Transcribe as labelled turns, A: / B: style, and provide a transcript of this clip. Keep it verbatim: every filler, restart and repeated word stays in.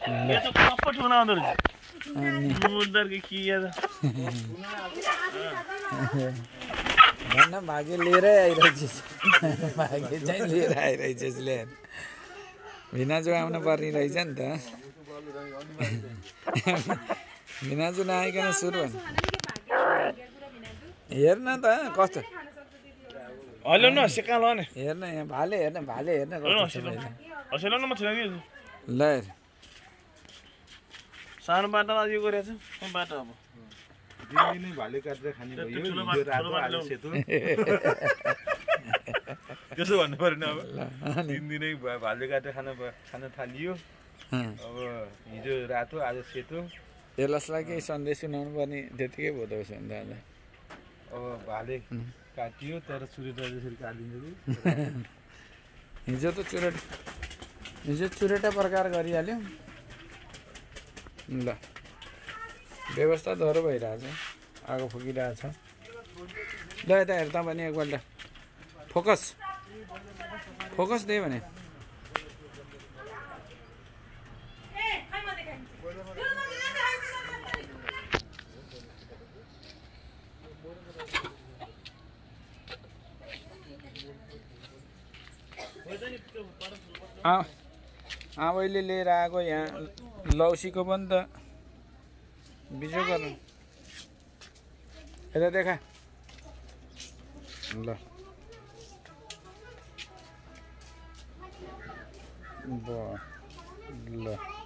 A: ये तो कपट होना उधर उधर के किया
B: भन्न भाग्य लिएरै आइरहेछ भाग्य चाहिँ लिएर आइरहेछ यसले भिनाजु आउनु पर्ने रहेछ नि त भिनाजु नआइकन सुरु भन्छ हेर्न त कस्तो
A: हल्लो न सिका ल नि
B: हेर्न यहाँ भाले हेर्न भाले हेर्न कस्तो छ भाले
A: हसेल न म छैन कि
B: ल
A: सानो बाटो आज यो गरेछ म बाटो अब
C: दिनै नै भाले काटेर खाने भयो यो रातो आज सेतो त्यसो भन्नु पर्ने अब दिन दिनै भाले काटेर खान खान थालियो अब हिजो रातो आज सेतो
B: त्यसलाई केही सन्देश सुनाउनु पर्ने त्यतिकै भो त उसो भने त
C: अब भाले काटियो तर चुरेटा जसरी काटिन्छ
B: हिजो त चुरेट हिजो चुरेटा प्रकार गरिहाल्यो ल व्यवस्था दह्रो भइरहेछ आगो फुकिरहेछ ल यता हेर त भने एकपल्ट फोकस फोकस दियो भने आबैले लिएर आएको यहाँ लौसीको पनि त बिजो गर्नु यता देखा ल ब ल